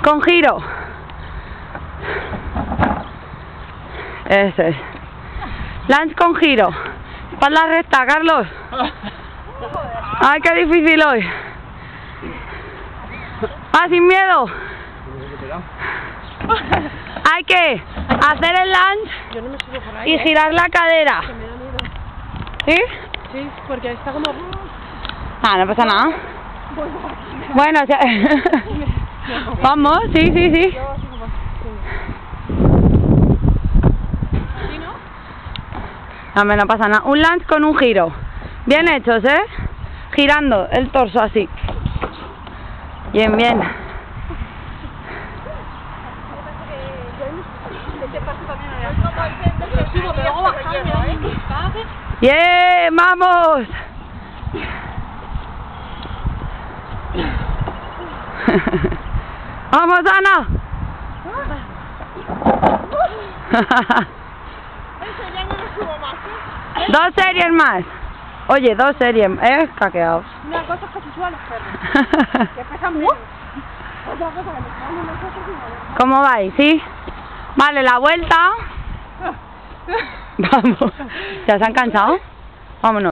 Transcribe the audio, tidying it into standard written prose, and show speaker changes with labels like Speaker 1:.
Speaker 1: Con giro. Eso es. Lunge con giro. Espalda recta, Carlos. Ay, qué difícil hoy. Ah, sin miedo. Hay que hacer el lunge y girar la cadera. ¿Sí?
Speaker 2: Sí, porque está como...
Speaker 1: Ah, no pasa nada. Bueno, o sea... Vamos, sí, sí, sí. No, no pasa nada. Un lunge con un giro. Bien hechos, ¿eh? Girando el torso así. Bien, bien. ¡Bien! ¡Vamos! ¡Vamos, Ana! Dos series más. Oye, dos series, caqueados.
Speaker 2: Una cosa es que se suban los perros. Que pesan menos. Otra cosa que nos dan unas cosas y...
Speaker 1: ¿Cómo vais? ¿Sí? Vale, la vuelta. Vamos. ¿Ya se han cansado? Vámonos.